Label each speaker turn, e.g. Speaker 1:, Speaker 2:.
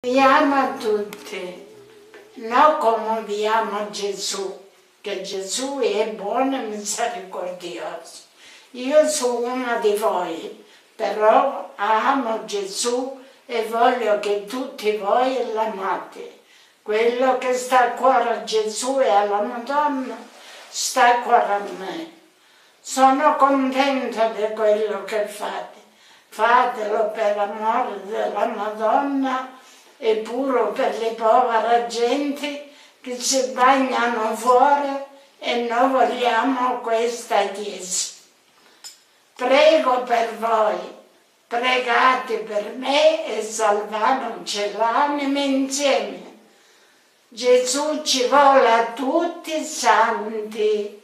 Speaker 1: Vi amo a tutti, non come vi ama Gesù, che Gesù è buono e misericordioso. Io sono una di voi, però amo Gesù e voglio che tutti voi l'amate. Quello che sta a cuore a Gesù e alla Madonna sta a cuore a me. Sono contenta di quello che fate. Fatelo per amore della Madonna e pure per le povere genti che si bagnano fuori e noi vogliamo questa Chiesa. Prego per voi, pregate per me e salviamoci l'anima insieme. Gesù ci vuole a tutti santi.